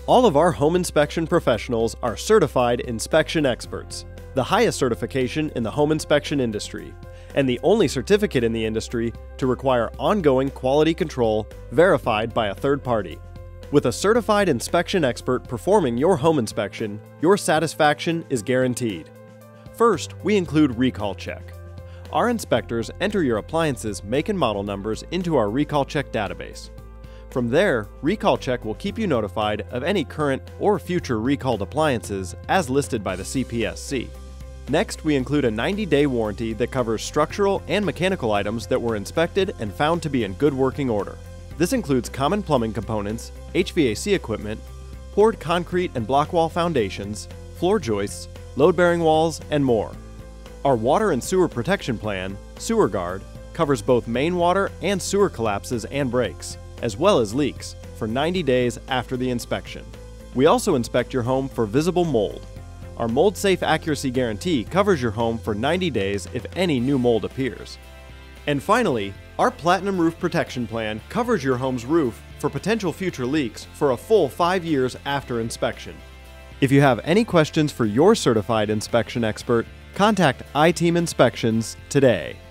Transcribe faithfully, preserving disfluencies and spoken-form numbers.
All of our home inspection professionals are certified inspection experts, the highest certification in the home inspection industry, and the only certificate in the industry to require ongoing quality control verified by a third party. With a certified inspection expert performing your home inspection, your satisfaction is guaranteed. First, we include Recall Check. Our inspectors enter your appliance's make and model numbers into our Recall Check database. From there, Recall Check will keep you notified of any current or future recalled appliances as listed by the C P S C. Next, we include a ninety day warranty that covers structural and mechanical items that were inspected and found to be in good working order. This includes common plumbing components, H V A C equipment, poured concrete and block wall foundations, floor joists, load-bearing walls, and more. Our Water and Sewer Protection Plan, Sewer Guard, covers both main water and sewer collapses and breaks, as well as leaks, for ninety days after the inspection. We also inspect your home for visible mold. Our Mold Safe Accuracy Guarantee covers your home for ninety days if any new mold appears. And finally, our Platinum Roof Protection Plan covers your home's roof for potential future leaks for a full five years after inspection. If you have any questions for your certified inspection expert, contact iTeam Inspections today.